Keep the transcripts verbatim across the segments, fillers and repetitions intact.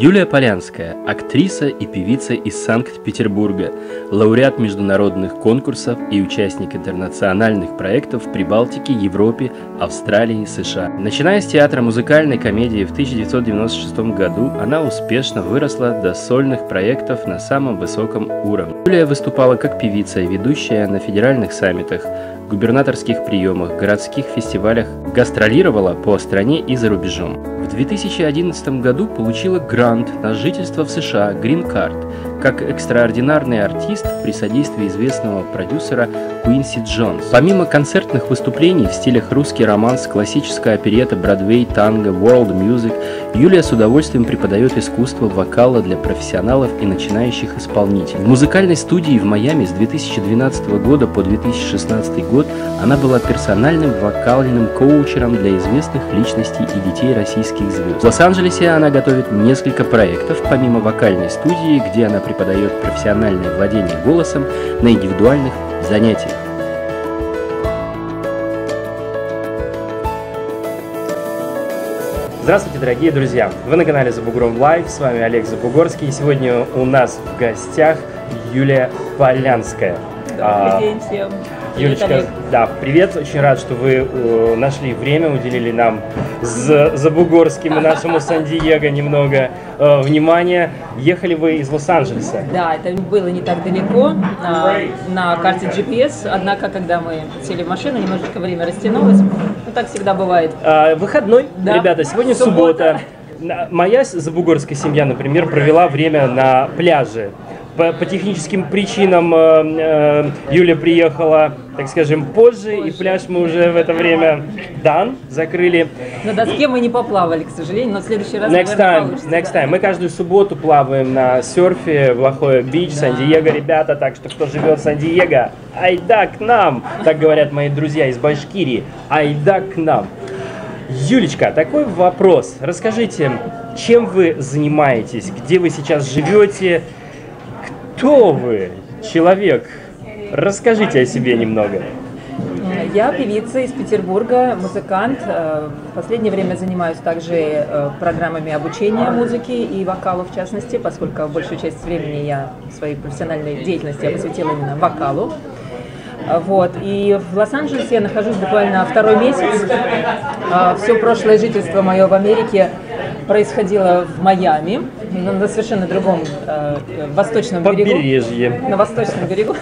Юлия Полянская – актриса и певица из Санкт-Петербурга, лауреат международных конкурсов и участник интернациональных проектов в Прибалтике, Европе, Австралии, США. Начиная с театра музыкальной комедии в тысяча девятьсот девяносто шестом году, она успешно выросла до сольных проектов на самом высоком уровне. Юлия выступала как певица и ведущая на федеральных саммитах, губернаторских приемах, городских фестивалях, гастролировала по стране и за рубежом. В две тысячи одиннадцатом году получила грант на жительство в США Green Card как экстраординарный артист при содействии известного продюсера Куинси Джонс. Помимо концертных выступлений в стилях русский романс, классическая оперетта, бродвей, танго, world music, Юлия с удовольствием преподает искусство вокала для профессионалов и начинающих исполнителей. В музыкальной студии в Майами с две тысячи двенадцатого года по две тысячи шестнадцатый год она была персональным вокальным коучером для известных личностей и детей российских звезд. В Лос-Анджелесе она готовит несколько проектов, помимо вокальной студии, где она преподает профессиональное владение голосом на индивидуальных занятиях. Здравствуйте, дорогие друзья! Вы на канале Забугром Лайв, с вами Олег Забугорский. И сегодня у нас в гостях Юлия Полянская. Добрый день всем! Юлечка, да, привет, очень рад, что вы э, нашли время, уделили нам с Забугорским и нашему Сан-Диего немного э, внимания. Ехали вы из Лос-Анджелеса? Да, это было не так далеко, э, на карте джи пи эс, однако, когда мы сели в машину, немножечко время растянулось, ну так всегда бывает. А, выходной, да. Ребята, сегодня суббота. суббота. Моя забугорская семья, например, провела время на пляже. По, по техническим причинам э, э, Юля приехала, так скажем, позже, позже, и пляж мы уже в это время дан, закрыли. На доске мы не поплавали, к сожалению, но в следующий раз, next наверное, time, получится. Next time. Мы каждую субботу плаваем на серфе в Лохоя-Бич, да. Сан-Диего, ребята, так что кто живет в Сан-Диего, айда к нам, так говорят мои друзья из Башкирии, айда к нам. Юлечка, такой вопрос, расскажите, чем вы занимаетесь, где вы сейчас живете? Кто вы, человек? Расскажите о себе немного. Я певица из Петербурга, музыкант. В последнее время занимаюсь также программами обучения музыки и вокалу в частности, поскольку большую часть времени я своей профессиональной деятельности я посвятила именно вокалу. Вот. И в Лос-Анджелесе я нахожусь буквально второй месяц. Все прошлое жительство мое в Америке происходило в Майами, на совершенно другом э, восточном побережье. берегу. На восточном берегу.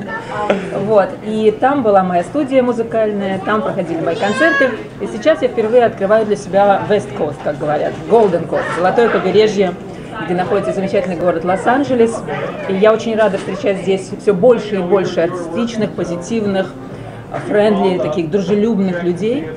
Вот. И там была моя студия музыкальная, там проходили мои концерты. И сейчас я впервые открываю для себя West Coast, как говорят, Golden Coast, золотое побережье, где находится замечательный город Лос-Анджелес. И я очень рада встречать здесь все больше и больше артистичных, позитивных, френдли, таких дружелюбных людей.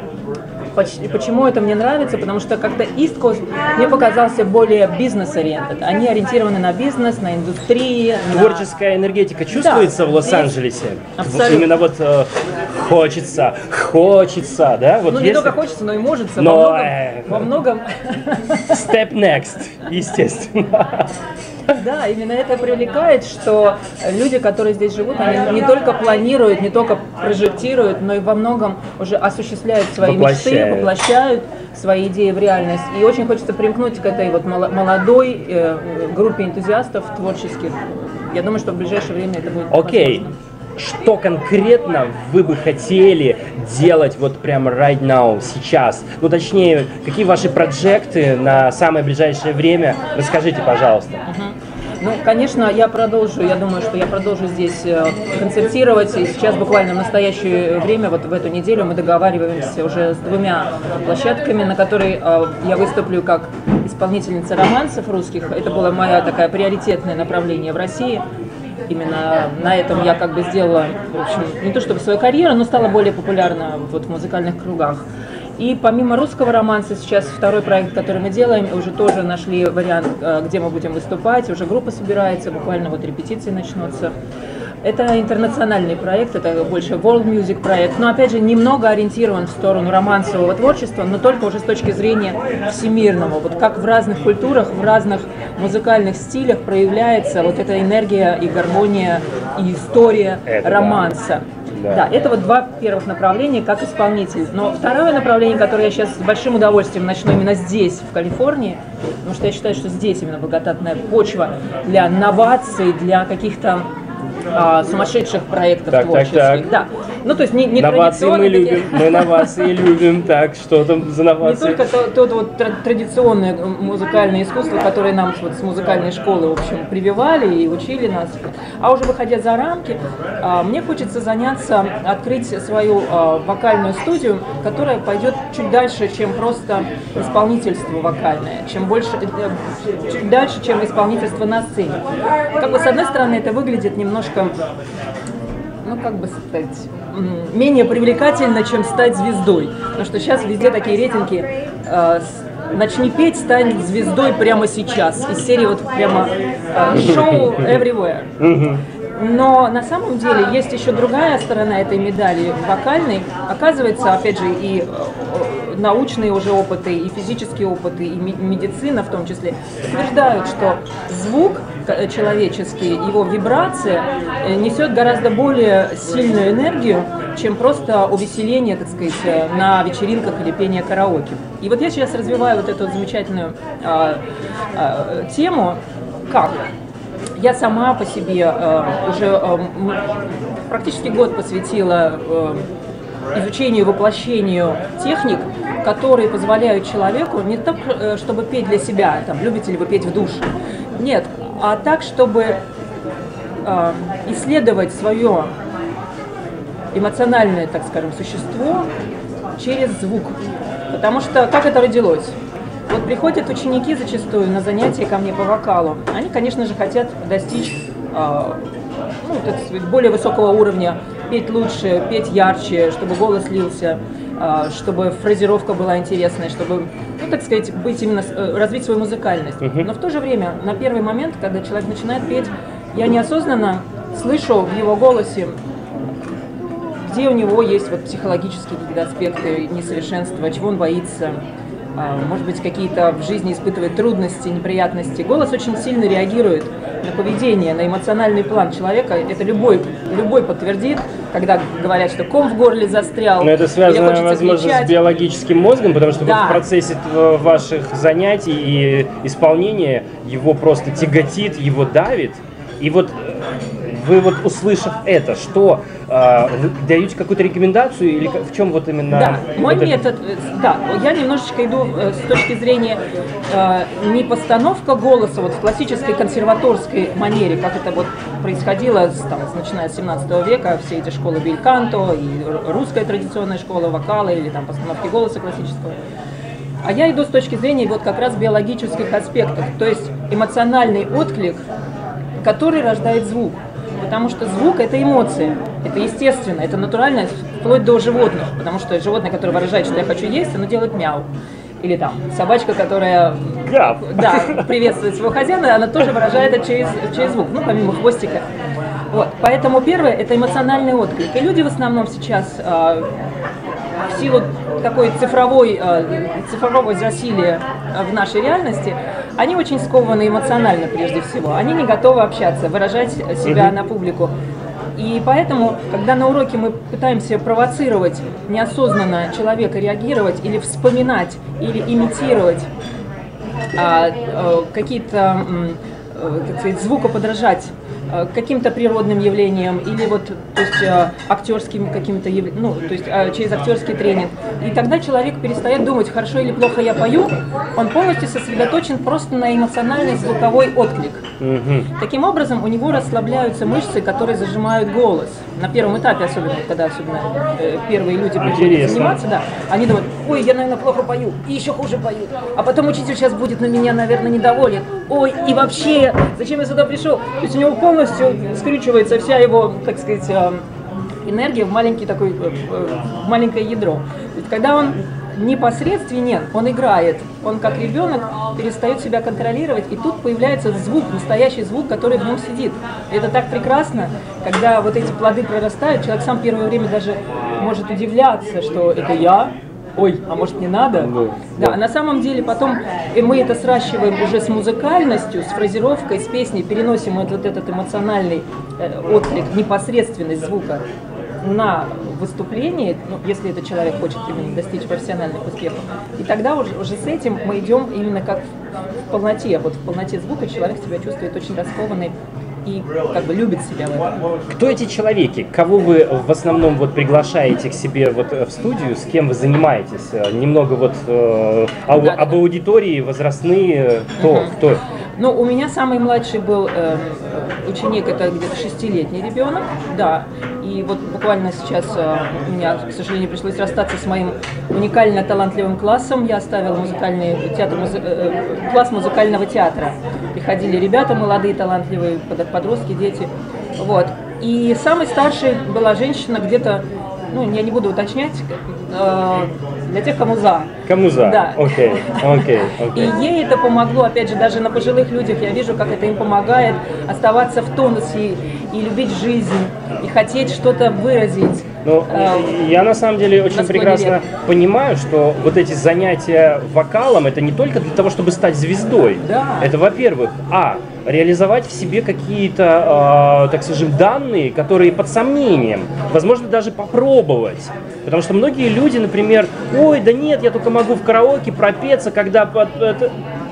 Почему это мне нравится? Потому что как-то East Coast мне показался более бизнес-ориентед. Они ориентированы на бизнес, на индустрии. Творческая на... энергетика чувствуется, да, в Лос-Анджелесе? Абсолютно. Именно вот э, хочется, хочется, да? Вот ну, если... не только хочется, но и может. Но... Во многом... Э... Во многом... Step next, естественно. Да, именно это привлекает, что люди, которые здесь живут, они не только планируют, не только прожектируют, но и во многом уже осуществляют свои воплощают. мечты, воплощают свои идеи в реальность. И очень хочется примкнуть к этой вот молодой э, группе энтузиастов творческих. Я думаю, что в ближайшее время это будет Окей. возможно. Что конкретно вы бы хотели делать вот прямо right now, сейчас? Ну, точнее, какие ваши проекты на самое ближайшее время? Расскажите, пожалуйста. Uh-huh. Ну, конечно, я продолжу, я думаю, что я продолжу здесь концертировать. И сейчас буквально в настоящее время, вот в эту неделю, мы договариваемся уже с двумя площадками, на которой я выступлю как исполнительница романсов русских. Это было мое такое приоритетное направление в России. Именно на этом я как бы сделала, в общем, не то чтобы свою карьеру, но стала более популярна вот в музыкальных кругах. И помимо русского романса, сейчас второй проект, который мы делаем, уже тоже нашли вариант, где мы будем выступать, уже группа собирается, буквально вот репетиции начнутся. Это интернациональный проект, это больше world music проект, но опять же немного ориентирован в сторону романсового творчества, но только уже с точки зрения всемирного. Вот как в разных культурах, в разных музыкальных стилях проявляется вот эта энергия и гармония, и история это романса. Да. Да. да, это вот два первых направления как исполнитель. Но второе направление, которое я сейчас с большим удовольствием начну именно здесь, в Калифорнии, потому что я считаю, что здесь именно благодатная почва для новаций, для каких-то а, сумасшедших проектов так, творческих. Так, так. Да. Ну, то есть не, не новации мы любим, мы новации любим, так, что там за новации? Не только то, то, то вот традиционное музыкальное искусство, которое нам вот с музыкальной школы, в общем, прививали и учили нас, а уже выходя за рамки, мне хочется заняться, открыть свою вокальную студию, которая пойдет чуть дальше, чем просто исполнительство вокальное, чем больше, чуть дальше, чем исполнительство на сцене. Как бы, с одной стороны, это выглядит немножко, ну, как бы сказать, менее привлекательно, чем стать звездой. Потому что сейчас везде такие рейтинги э, «Начни петь, стань звездой прямо сейчас». Из серии вот прямо э, «Шоу everywhere». Но на самом деле есть еще другая сторона этой медали, вокальной. Оказывается, опять же, и научные уже опыты, и физические опыты, и медицина в том числе утверждают, что звук человеческий, его вибрация несет гораздо более сильную энергию, чем просто увеселение, так сказать, на вечеринках или пение караоке. И вот я сейчас развиваю вот эту замечательную а, а, тему, как я сама по себе э, уже э, практически год посвятила э, изучению и воплощению техник, которые позволяют человеку не так, э, чтобы петь для себя, там, любите ли вы петь в душе, нет, а так, чтобы э, исследовать свое эмоциональное, так скажем, существо через звук. Потому что как это родилось? Вот приходят ученики зачастую на занятия ко мне по вокалу. Они, конечно же, хотят достичь э, ну, так сказать, более высокого уровня, петь лучше, петь ярче, чтобы голос лился, э, чтобы фразировка была интересной, чтобы, ну, так сказать, быть именно, э, развить свою музыкальность. Но в то же время, на первый момент, когда человек начинает петь, я неосознанно слышу в его голосе, где у него есть вот психологические какие-то аспекты несовершенства, чего он боится. Может быть, какие-то в жизни испытывает трудности, неприятности. Голос очень сильно реагирует на поведение, на эмоциональный план человека. Это любой, любой подтвердит, когда говорят, что ком в горле застрял. Но это связано, возможно, кричать. С биологическим мозгом, потому что да. Вот в процессе ваших занятий и исполнения его просто тяготит, его давит. И вот вы вот, услышав это, что э, вы даете какую-то рекомендацию или в чем вот именно? Да, мой вот метод, это... да, я немножечко иду э, с точки зрения э, не постановка голоса вот в классической консерваторской манере, как это вот происходило, с, там, начиная с семнадцатого века, все эти школы бельканто и русская традиционная школа вокала или там постановки голоса классического. А я иду с точки зрения вот как раз биологических аспектов, то есть эмоциональный отклик, который рождает звук. Потому что звук – это эмоция, это естественно, это натурально, вплоть до животных. Потому что животное, которое выражает, что я хочу есть, оно делает мяу. Или там собачка, которая да, приветствует своего хозяина, она тоже выражает это через, через звук, ну, помимо хвостика. Вот. Поэтому первое – это эмоциональный отклик. И люди в основном сейчас э, в силу такой цифровой, э, цифрового засилия в нашей реальности, они очень скованы эмоционально прежде всего. Они не готовы общаться, выражать себя на публику. И поэтому, когда на уроке мы пытаемся провоцировать неосознанно человека, реагировать или вспоминать, или имитировать а, а, какие-то, а, как сказать, звукоподражать каким-то природным явлениям или вот, то есть, актерским каким-то, ну, то есть через актерский тренинг. И тогда человек перестает думать, хорошо или плохо я пою, он полностью сосредоточен просто на эмоциональный звуковой отклик. Mm-hmm. Таким образом, у него расслабляются мышцы, которые зажимают голос. На первом этапе, особенно, когда особенно э, первые люди приходят заниматься, да, они думают, ой, я, наверное, плохо пою, и еще хуже пою. А потом учитель сейчас будет на меня, наверное, недоволен. Ой, и вообще, зачем я сюда пришел? То есть у него полностью скручивается вся его, так сказать, энергия в маленький такой, в маленькое ядро. Ведь когда он непосредственен, он играет, он как ребенок перестает себя контролировать, и тут появляется звук, настоящий звук, который в нем сидит. И это так прекрасно, когда вот эти плоды прорастают, человек сам первое время даже может удивляться, что это я, ой, а может не надо? Да, да. А на самом деле потом мы это сращиваем уже с музыкальностью, с фразировкой, с песней, переносим этот, этот эмоциональный э, отклик, непосредственность звука на выступлении, ну, если этот человек хочет именно достичь профессиональных успехов. И тогда уже, уже с этим мы идем именно как в полноте. Вот в полноте звука человек себя чувствует очень раскованный и как бы любит себя в этом. Кто эти человеки? Кого вы в основном вот приглашаете к себе вот в студию? С кем вы занимаетесь? Немного вот э, ау, да, об да. аудитории, возрастные, кто? Угу. кто? Ну, у меня самый младший был э, ученик, это где-то шестилетний ребенок, да. И вот буквально сейчас э, у меня, к сожалению, пришлось расстаться с моим уникально талантливым классом. Я оставила музыкальный театр, музы, э, класс музыкального театра. Приходили ребята молодые, талантливые, подростки, дети. Вот. И самой старшей была женщина где-то, ну, я не буду уточнять, э, для тех, кому за. Кому за? Да. Окей, окей, окей. И ей это помогло, опять же, даже на пожилых людях я вижу, как это им помогает оставаться в тонусе и любить жизнь, и хотеть что-то выразить. Ну, э, я на самом деле очень прекрасно лет. понимаю, что вот эти занятия вокалом, это не только для того, чтобы стать звездой. Да. Это, во-первых, а, реализовать в себе какие-то, э, так скажем, данные, которые под сомнением, возможно, даже попробовать. Потому что многие люди, например, ой, да нет, я только могу в караоке пропеться, когда... Под, это...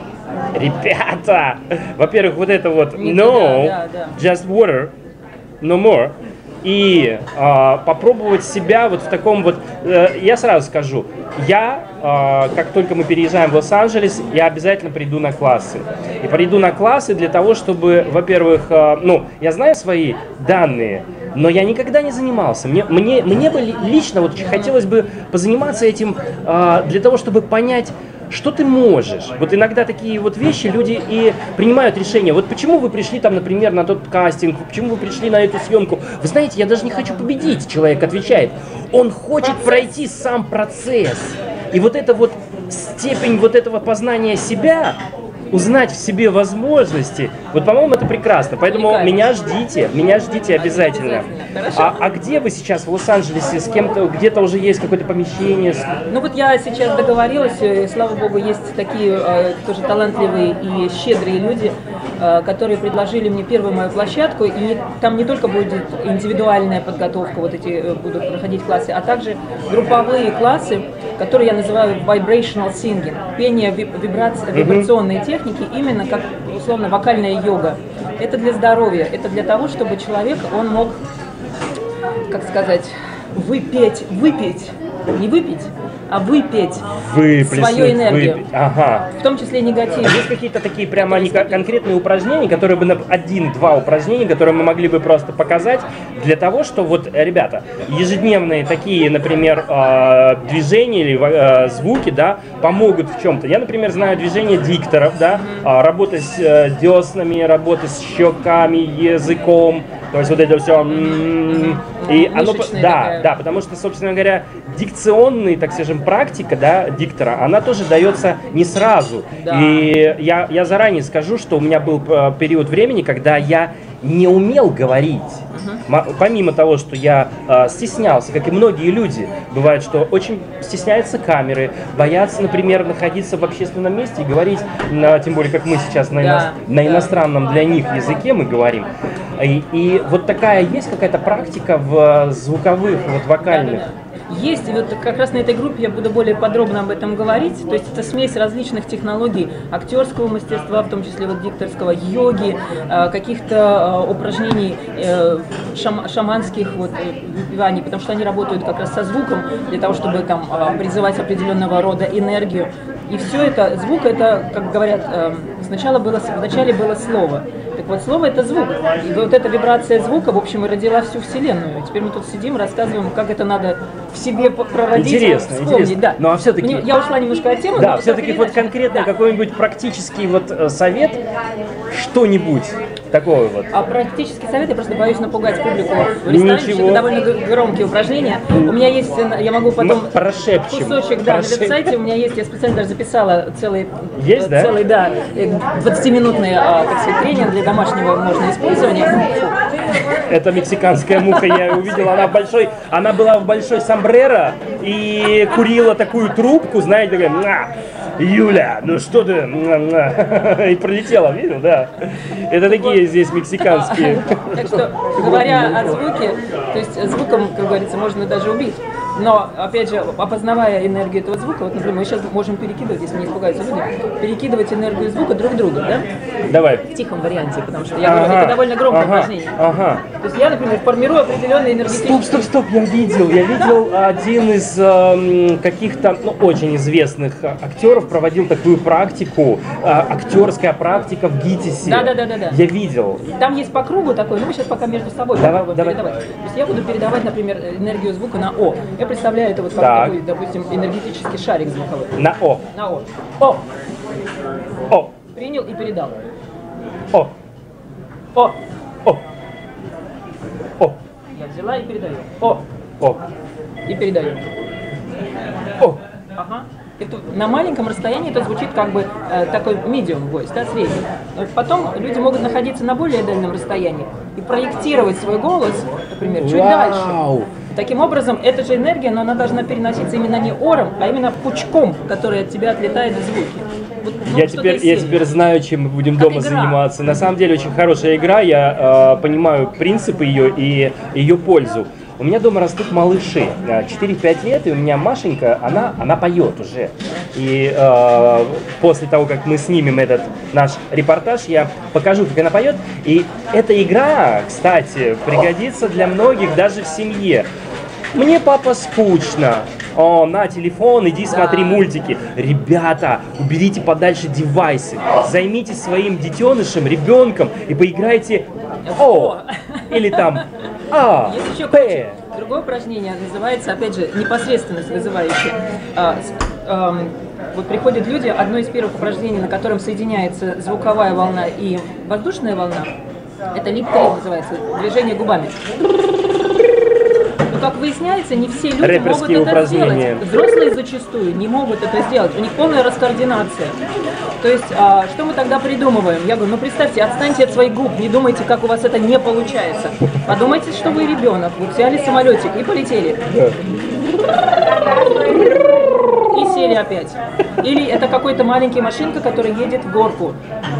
Ребята! Во-первых, вот это вот no, да, да, да. just water, no more. И э, попробовать себя вот в таком вот... Э, я сразу скажу, я, э, как только мы переезжаем в Лос-Анджелес, я обязательно приду на классы. И приду на классы для того, чтобы, во-первых, э, ну, я знаю свои данные, но я никогда не занимался. Мне, мне, мне бы лично вот хотелось бы позаниматься этим э, для того, чтобы понять, что ты можешь. Вот иногда такие вот вещи люди и принимают решение. Вот почему вы пришли там, например, на тот кастинг, почему вы пришли на эту съемку. Вы знаете, я даже не хочу победить, человек отвечает. Он хочет процесс. пройти сам процесс. И вот эта вот степень вот этого познания себя, узнать в себе возможности, вот, по-моему, это прекрасно. Поэтому Уникально. меня ждите, меня ждите обязательно. обязательно. А, а где вы сейчас в Лос-Анджелесе? С кем-то, где-то уже есть какое-то помещение? Ну вот я сейчас договорилась, и, слава богу, есть такие э, тоже талантливые и щедрые люди, э, которые предложили мне первую мою площадку, и не, там не только будет индивидуальная подготовка, вот эти э, будут проходить классы, а также групповые классы, которые я называю vibrational singing, пение вибраци- вибрационные mm-hmm. техники, именно как, условно, вокальная йога. Это для здоровья, это для того, чтобы человек, он мог, как сказать, выпеть, выпить, не выпить, а выпеть свою энергию, выпить. Ага. В том числе негатив. Есть какие-то такие прямо конкретные упражнения, которые бы, один-два упражнения, которые мы могли бы просто показать для того, что вот, ребята, ежедневные такие, например, движения или звуки, да, помогут в чем-то. Я, например, знаю движения дикторов, да, работа с деснами, работа с щеками, языком, то есть вот это все. И оно, да, да, потому что, собственно говоря, дикционный, так скажем, практика, да, диктора, она тоже дается не сразу. Да. И я, я заранее скажу, что у меня был период времени, когда я не умел говорить. Uh-huh. Помимо того, что я э, стеснялся, как и многие люди, бывает, что очень стесняются камеры, боятся, например, находиться в общественном месте и говорить, на, тем более, как мы сейчас на, да, ино, на да. иностранном для них языке мы говорим. И, и вот такая есть какая-то практика в звуковых, вот вокальных. Да, да, да. Есть, и вот как раз на этой группе я буду более подробно об этом говорить. То есть это смесь различных технологий, актерского мастерства, в том числе вот дикторского, йоги, каких-то упражнений шам, шаманских вот, выпиваний, потому что они работают как раз со звуком, для того, чтобы там призывать определенного рода энергию. И все это, звук это, как говорят, сначала было, вначале было слово. Так вот, слово – это звук. И вот эта вибрация звука, в общем, и родила всю Вселенную. И теперь мы тут сидим, рассказываем, как это надо в себе проводить, интересно, вспомнить. Интересно. Да. Ну, а все-таки... Мне, я ушла немножко от темы. Да, все-таки вот конкретно да. какой-нибудь практический вот совет, что-нибудь такого вот. А практический совет, я просто боюсь напугать публику в ресторане, потому что это довольно громкие упражнения. У меня есть, я могу потом Прошепчем. кусочек, да, Прошеп... на веб-сайте, у меня есть, я специально даже записала целый, есть, да? целый, да, двадцатиминутный, так сказать, тренинг для домашнего можно использования. Это мексиканская муха, я ее увидела, она большой, она была в большой сомбреро и курила такую трубку, знаете, такая, на, Юля, ну что ты, на, на, и пролетела, видел, да? Это такие есть здесь мексиканские. Так что, говоря о звуке, то есть звуком, как говорится, можно даже убить. Но, опять же, опознавая энергию этого звука, вот, например, мы сейчас можем перекидывать, если не испугаются люди, перекидывать энергию звука друг друга, да? Давай. В тихом варианте, потому что я ага, говорю, это довольно громкое ага, упражнение. Ага. То есть я, например, формирую определенные энергетические... Стоп, стоп, стоп, я видел, я видел один из э, каких-то, ну, очень известных актеров проводил такую практику, э, актерская практика в ГИТИСе. Да, да, да, да, да. Я видел. Там есть по кругу такой, ну мы сейчас пока между собой давай, попробуем давай. передавать. То есть я буду передавать, например, энергию звука на О. Я представляю это вот как такой, допустим, энергетический шарик звуковой. На О. На О. О. О. Принял и передал. О. О. О. О. Я взяла и передаю. О. О. И передаю. О. Ага. Это, на маленьком расстоянии это звучит как бы э, такой medium voice, да, средний. Но потом люди могут находиться на более дальнем расстоянии и проектировать свой голос, например, чуть Вау. дальше. Таким образом, эта же энергия, но она должна переноситься именно не ором, а именно пучком, который от тебя отлетает в звуки. Вот, ну, я, теперь, я теперь знаю, чем мы будем как дома игра. заниматься. На самом деле очень хорошая игра, я э, понимаю принципы ее и ее пользу. У меня дома растут малыши, четыре-пять лет, и у меня Машенька, она, она поет уже. И э, после того, как мы снимем этот наш репортаж, я покажу, как она поет. И эта игра, кстати, пригодится для многих даже в семье. Мне, папа, скучно. О, на телефон, иди смотри мультики. Ребята, уберите подальше девайсы. Займитесь своим детенышем, ребенком и поиграйте О. Или там А, Есть еще П. Другое упражнение называется, опять же, непосредственность вызывающая. А, с, а, вот приходят люди, одно из первых упражнений, на котором соединяется звуковая волна и воздушная волна, это лип-трил называется, движение губами. Но, как выясняется, не все люди могут это сделать. Взрослые зачастую не могут это сделать. У них полная раскоординация. То есть, а, что мы тогда придумываем? Я говорю, ну представьте, отстаньте от своих губ, не думайте, как у вас это не получается. Подумайте, что вы ребенок, вы взяли самолетик и полетели. И сели опять. Или это какой-то маленький машинка, которая едет в горку.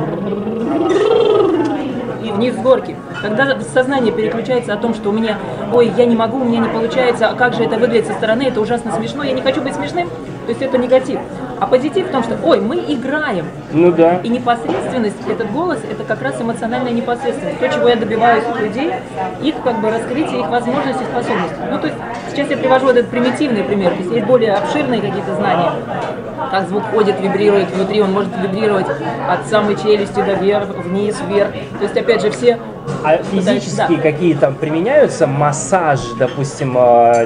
И вниз с горки. Когда сознание переключается о том, что у меня, ой, я не могу, у меня не получается, а как же это выглядит со стороны, это ужасно смешно, я не хочу быть смешным, то есть это негатив. А позитив в том, что, ой, мы играем. Ну да. И непосредственность, этот голос, это как раз эмоциональная непосредственность. То, чего я добиваюсь от людей, их как бы раскрытие, их возможностей, способностей. Ну, то есть, сейчас я привожу вот этот примитивный пример, то есть есть более обширные какие-то знания. Как звук ходит, вибрирует внутри, он может вибрировать от самой челюсти до вверх, вниз, вверх. То есть, опять же, все... А физические да. какие там применяются? Массаж, допустим,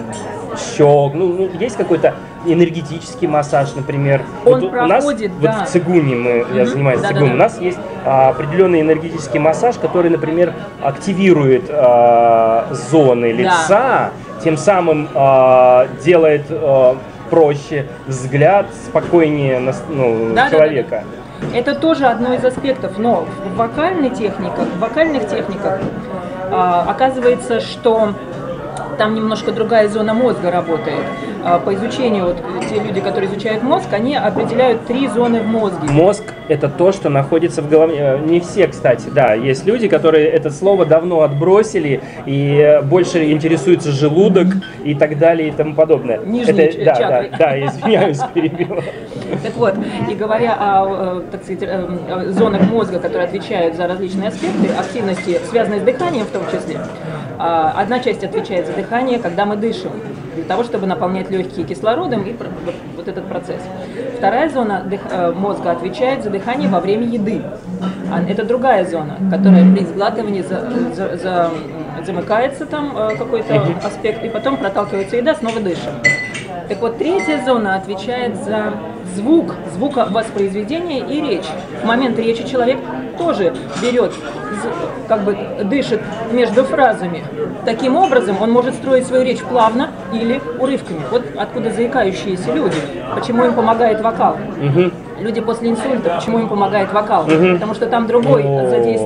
щек, ну, ну есть какой-то энергетический массаж, например. Он вот проходит, у нас, да. Вот в цигуне, мы, я занимаюсь да, цигуном, да, да. у нас есть а, определенный энергетический массаж, который, например, активирует а, зоны лица, да. тем самым а, делает а, проще взгляд, спокойнее ну, да, человека. Да, да, да. Это тоже одно из аспектов, но в вокальной техниках, в вокальных техниках а, оказывается, что там немножко другая зона мозга работает. По изучению, вот те люди, которые изучают мозг, они определяют три зоны в мозге. Мозг – это то, что находится в голове. Не все, кстати, да. Есть люди, которые это слово давно отбросили и больше интересуются желудок и так далее и тому подобное. Нижние это, да, чакры. Да, да, извиняюсь, перебила. Так вот, и говоря о, так сказать, о зонах мозга, которые отвечают за различные аспекты активности, связанные с дыханием в том числе, одна часть отвечает за дыхание, когда мы дышим, для того, чтобы наполнять легкие кислородом и вот, вот этот процесс. Вторая зона дых, мозга отвечает за дыхание во время еды. Это другая зона, которая при сглатывании за, за, за, замыкается там какой-то аспект, и потом проталкивается еда, снова дышим. Так вот, третья зона отвечает за звук, звуковоспроизведение и речь. В момент речи человек тоже берет, как бы дышит между фразами. Таким образом, он может строить свою речь плавно или урывками. Вот откуда заикающиеся люди. Почему им помогает вокал? Угу. Люди после инсульта, почему им помогает вокал? Угу. Потому что там другой задействован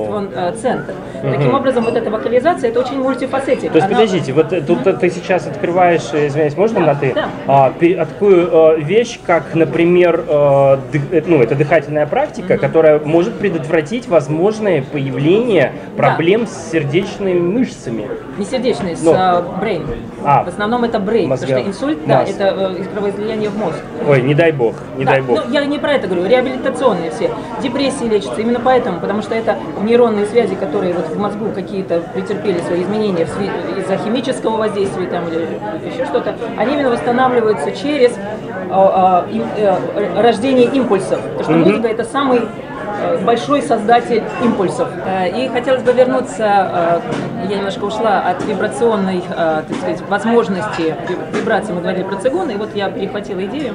центр. Uh-huh. Таким образом, вот эта вокализация, это очень мультифацетик. То есть, Она... подождите, вот тут uh-huh. ты сейчас открываешь, извиняюсь, можно да, на ты? Да. А, такую а, вещь, как, например, а, дых, ну, это дыхательная практика, uh-huh. которая может предотвратить возможное появление проблем да. с сердечными мышцами. Не сердечные, Но. с uh, brain. А, в основном это brain, мозга. Потому что инсульт, да, это uh, кровоизлияние в мозг. Ой, не дай бог, не да. дай бог. Ну, я не про это говорю, реабилитационные все. Депрессии лечатся именно поэтому, потому что это нейронные связи, которые вот в мозгу какие-то претерпели свои изменения из-за химического воздействия там, или еще что-то, они именно восстанавливаются через а, а, рождение импульсов. Потому что музыка это самый большой создатель импульсов. И хотелось бы вернуться, я немножко ушла от вибрационной, так сказать, возможности вибрации, мы говорили про цигуны, и вот я перехватила идею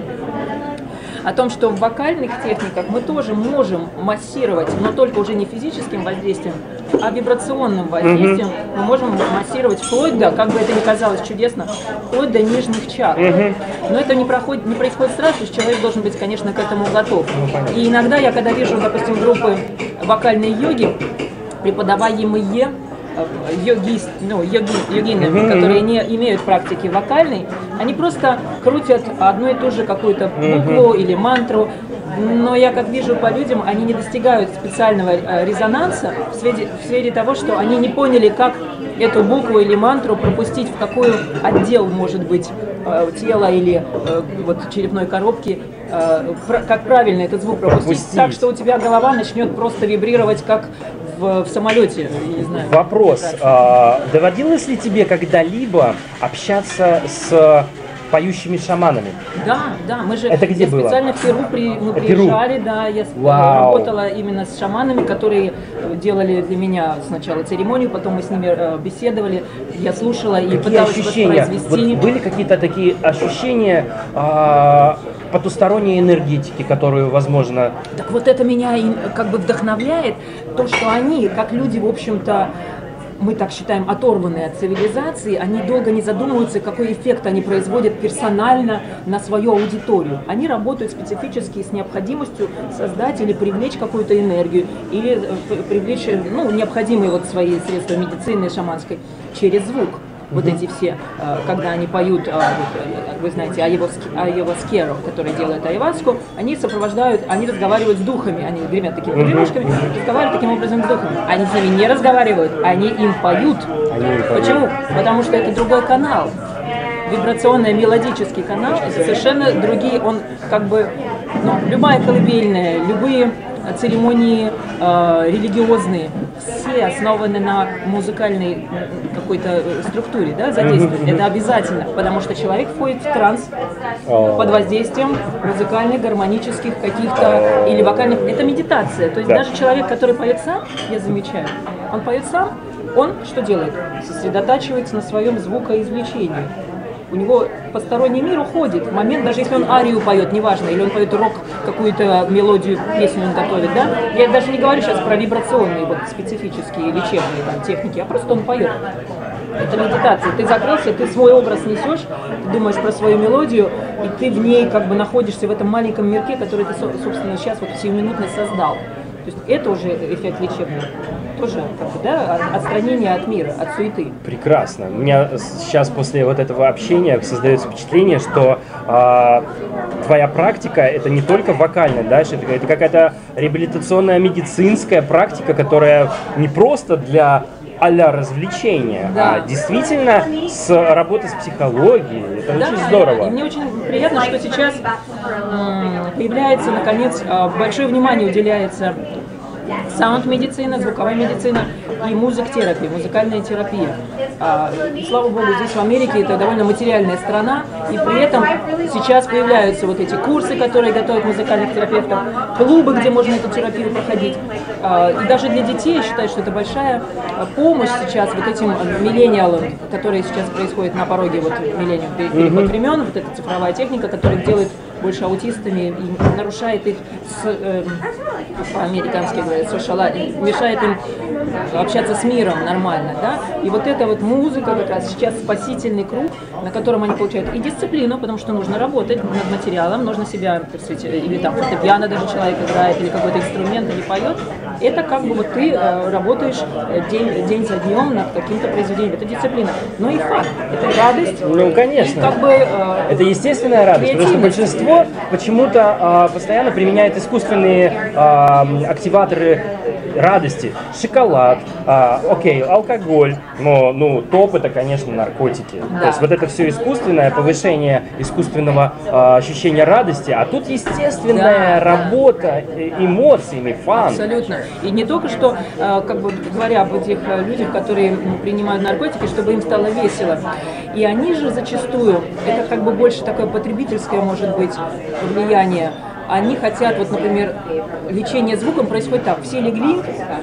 о том, что в вокальных техниках мы тоже можем массировать, но только уже не физическим воздействием, а вибрационным воздействием. Mm-hmm. Мы можем массировать вплоть до, как бы это ни казалось чудесно, вплоть до нижних чакр. Mm-hmm. Но это не, проходит, не происходит сразу, то есть человек должен быть, конечно, к этому готов. Mm-hmm. И иногда я, когда вижу, допустим, группы вокальной йоги, преподаваемые йоги, ну, йоги, йогины, mm-hmm. которые не имеют практики вокальной, они просто крутят одну и ту же какую-то букву mm-hmm. или мантру, но я как вижу по людям, они не достигают специального резонанса в сфере, в сфере того, что они не поняли, как эту букву или мантру пропустить, в какой отдел, может быть, тела или вот черепной коробки, как правильно этот звук пропустить, пропустить. Так, что у тебя голова начнет просто вибрировать, как в, в самолете, не знаю. Вопрос. А, доводилось ли тебе когда-либо общаться с поющими шаманами? Да, да, мы же это где я было? Специально в Перу при, мы Перу. приезжали, да, я Вау. работала именно с шаманами, которые делали для меня сначала церемонию, потом мы с ними э, беседовали, я слушала и Какие пыталась ощущения? воспроизвести. Вот были какие-то такие ощущения э, потусторонней энергетики, которую, возможно... Так вот это меня как бы вдохновляет, то, что они, как люди, в общем-то, мы так считаем, оторванные от цивилизации, они долго не задумываются, какой эффект они производят персонально на свою аудиторию. Они работают специфически с необходимостью создать или привлечь какую-то энергию, или привлечь ну, необходимые вот свои средства медицины шаманской через звук. Вот mm-hmm. эти все, когда они поют, вы знаете, айаваскеро, который делает айваску, они сопровождают, они разговаривают с духами, они гремят такими крылышками, mm-hmm. разговаривают таким образом с духами. Они с ними не разговаривают, они им поют. Они им поют. Почему? Потому что это другой канал. Вибрационный, мелодический канал, это совершенно другие, он как бы, ну, любая колыбельная, любые церемонии э, религиозные, все основаны на музыкальной какой-то структуре, да, задействованы. Mm-hmm. Это обязательно, потому что человек входит в транс oh. под воздействием музыкальных, гармонических каких-то oh. или вокальных. Это медитация. То есть да. даже человек, который поет сам, я замечаю, он поет сам, он что делает? Сосредотачивается на своем звукоизвлечении. У него посторонний мир уходит. В момент, даже если он арию поет, неважно, или он поет рок, какую-то мелодию, песню он готовит, да? Я даже не говорю сейчас про вибрационные, вот, специфические лечебные там, техники, а просто он поет. Это медитация. Ты закрылся, ты свой образ несешь, ты думаешь про свою мелодию, и ты в ней как бы находишься в этом маленьком мирке, который ты, собственно, сейчас вот сиюминутно создал. То есть это уже эффект лечебный. Тоже как бы, да, отстранение от мира, от суеты. Прекрасно. У меня сейчас после вот этого общения создается впечатление, что э, твоя практика это не только вокальная, да, это, это какая-то реабилитационная медицинская практика, которая не просто для а-ля развлечения, да. а действительно с работы с психологией. Это да, очень здорово. И мне очень приятно, что сейчас м, появляется, наконец, большое внимание уделяется саунд-медицина, звуковая медицина и музык-терапия, музыкальная терапия. А, и, слава богу, здесь в Америке это довольно материальная страна, и при этом сейчас появляются вот эти курсы, которые готовят музыкальных терапевтов, клубы, где можно эту терапию проходить. А, и даже для детей я считаю, что это большая помощь сейчас вот этим миллениалам, которые сейчас происходят на пороге вот миллениум переход времен, вот эта цифровая техника, которая делает больше аутистами и нарушает их, с, э, по-американски говорят, сошала, мешает им общаться с миром нормально, да, и вот эта вот музыка как раз сейчас спасительный круг, на котором они получают и дисциплину, потому что нужно работать над материалом, нужно себя, так сказать, или там фортепиано даже человек играет, или какой-то инструмент, или поет, это как бы вот ты э, работаешь день, день за днем над каким-то произведением, это дисциплина. Но и фан, это радость. Ну, конечно. Как бы, э, это естественная радость, потому что большинство почему-то э, постоянно применяет искусственные э, активаторы радости. Шоколад, э, окей, алкоголь, но ну, топ это, конечно, наркотики. Да. То есть вот это все искусственное, повышение искусственного э, ощущения радости, а тут естественная да, работа э, эмоциями, фан. Абсолютно. И не только что, э, как бы говоря об этих людях, которые принимают наркотики, чтобы им стало весело. И они же зачастую, это как бы больше такое потребительское, может быть, влияние. Они хотят, вот, например, лечение звуком происходит так. Все легли,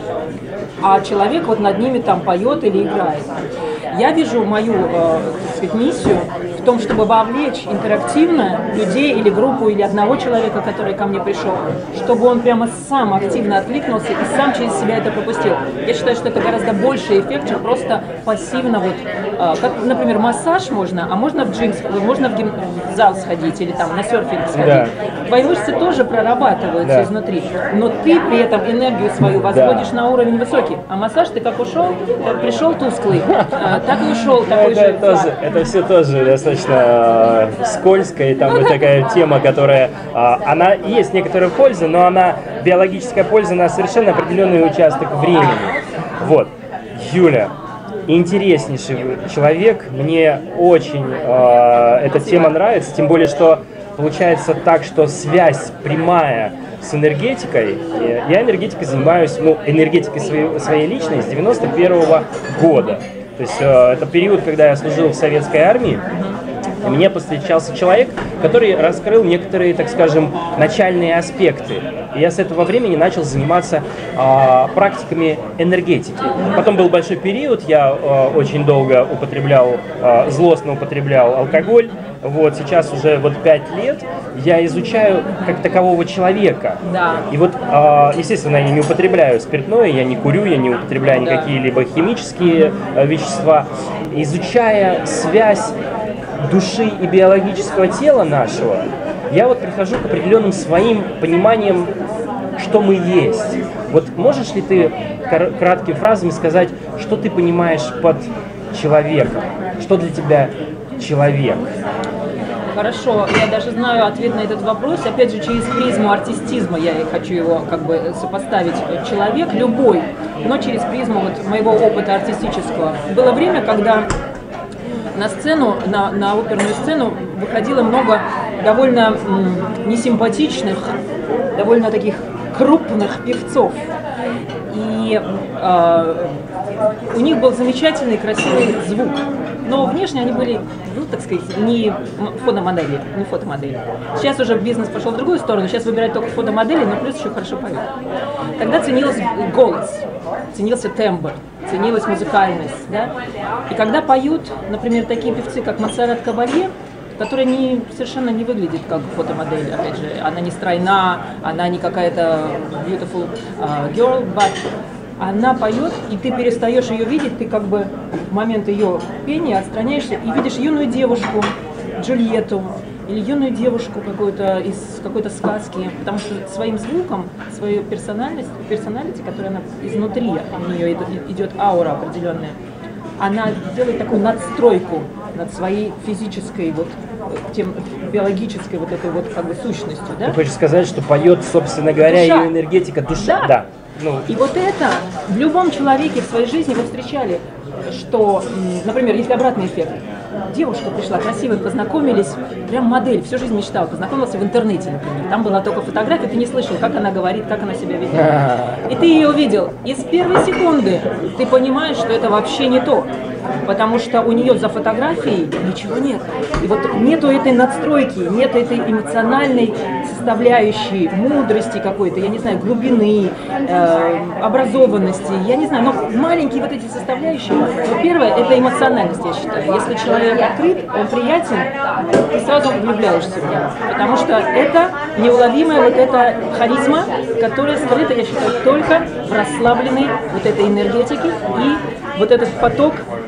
а человек вот над ними там поет или играет. Я вижу мою, э, так сказать, миссию в том, чтобы вовлечь интерактивно людей или группу, или одного человека, который ко мне пришел, чтобы он прямо сам активно откликнулся и сам через себя это пропустил. Я считаю, что это гораздо больший эффект, чем просто пассивно, вот, э, как, например, массаж можно, а можно в джим, можно в, гим, в зал сходить или там на серфинг сходить. Да. Твои мышцы тоже прорабатываются, да, изнутри, но ты при этом энергию свою возводишь, да, на уровень высокий. А массаж ты как ушел, пришел тусклый, так и ушел такой же. Тоже, это все тоже достаточно скользкая и там вот такая тема, которая, она есть некоторая польза, но она, биологическая польза на совершенно определенный участок времени. Вот, Юля, интереснейший человек, мне очень э, эта тема нравится, тем более, что получается так, что связь прямая с энергетикой. Я энергетикой занимаюсь, ну, энергетикой своей, своей личной с девяносто первого года. То есть э, это период, когда я служил в советской армии. И мне повстречался человек, который раскрыл некоторые, так скажем, начальные аспекты. И я с этого времени начал заниматься э, практиками энергетики. Потом был большой период, я э, очень долго употреблял, э, злостно употреблял алкоголь. Вот сейчас уже вот пять лет я изучаю как такового человека. Да. И вот, э, естественно, я не употребляю спиртное, я не курю, я не употребляю никакие либо химические э, вещества. Изучая связь души и биологического тела нашего, я вот прихожу к определенным своим пониманиям, что мы есть. Вот можешь ли ты краткими фразами сказать, что ты понимаешь под человеком? Что для тебя человек? Хорошо, я даже знаю ответ на этот вопрос. Опять же, через призму артистизма я хочу его как бы сопоставить. Человек любой, но через призму вот моего опыта артистического. Было время, когда на сцену, на, на оперную сцену выходило много довольно м, несимпатичных, довольно таких крупных певцов. И э, у них был замечательный, красивый звук. Но внешне они были, ну, так сказать, не фотомодели, не фотомодели. Сейчас уже бизнес пошел в другую сторону, сейчас выбирают только фотомодели, но плюс еще хорошо поют. Тогда ценился голос, ценился тембр, ценилась музыкальность, да? И когда поют, например, такие певцы, как Монсеррат Кабалье, которая не, совершенно не выглядит как фотомодель, опять же, она не стройна, она не какая-то beautiful uh, girl, but она поет, и ты перестаешь ее видеть, ты как бы в момент ее пения отстраняешься и видишь юную девушку, Джульетту, или юную девушку какую-то из какой-то сказки, потому что своим звуком, свою персональность, персоналити, которая она изнутри, у нее идет аура определенная, она делает такую надстройку над своей физической, вот, тем биологической вот этой вот как бы сущностью, да? Ты хочешь сказать, что поет, собственно говоря, душа. Ее энергетика, душа? Да. Да. Ну. И вот это в любом человеке в своей жизни вы встречали, что, например, есть обратный эффект. Девушка пришла, красивая, познакомились, прям модель, всю жизнь мечтала, познакомился в интернете, например. Там была только фотография, ты не слышал, как она говорит, как она себя ведет. И ты ее увидел. И с первой секунды ты понимаешь, что это вообще не то. Потому что у нее за фотографией ничего нет. И вот нету этой надстройки, нет этой эмоциональной составляющей, мудрости какой-то, я не знаю, глубины, э, образованности, я не знаю, но маленькие вот эти составляющие. Вот первое, это эмоциональность, я считаю. Если человек открыт, он приятен, ты сразу влюбляешься в него. Потому что это неуловимая вот эта харизма, которая скрыта, я считаю, только в расслабленной вот этой энергетике и вот этот поток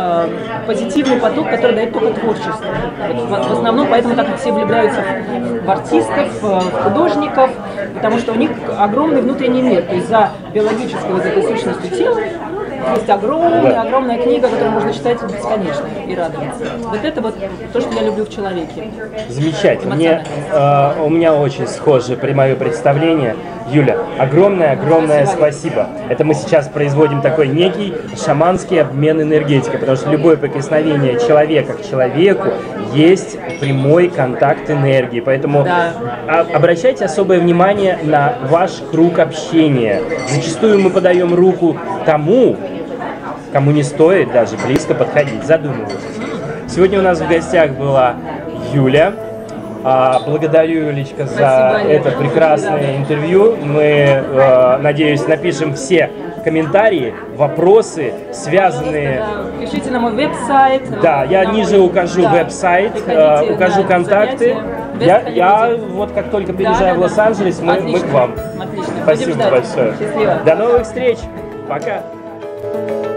э, позитивный поток, который дает только творчество. Вот, в, в основном поэтому так все влюбляются в, в артистов, в художников, потому что у них огромный внутренний мир. То есть за биологической вот этой сущностью тела есть огромная, огромная книга, которую можно читать бесконечно и радоваться. Вот это вот то, что я люблю в человеке. Замечательно. Мне, э, у меня очень схоже мое представление. Юля, огромное-огромное спасибо. Это мы сейчас производим такой некий шаманский обмен энергетикой, потому что любое прикосновение человека к человеку есть прямой контакт энергии. Поэтому да. обращайте особое внимание на ваш круг общения. Зачастую мы подаем руку тому, кому не стоит даже близко подходить, задумываться. Сегодня у нас в гостях была Юля. А, благодарю, Юлечка, за Спасибо, это прекрасное да. интервью. Мы, э, надеюсь, напишем все комментарии, вопросы, связанные... Да, пишите на мой веб-сайт. Да, я ниже мой... укажу да. веб-сайт, э, укажу да, контакты. Я, я вот как только переезжаю да, да, в Лос-Анджелес, мы, мы к вам. Отлично. Спасибо большое. Счастливо. До новых встреч. Пока.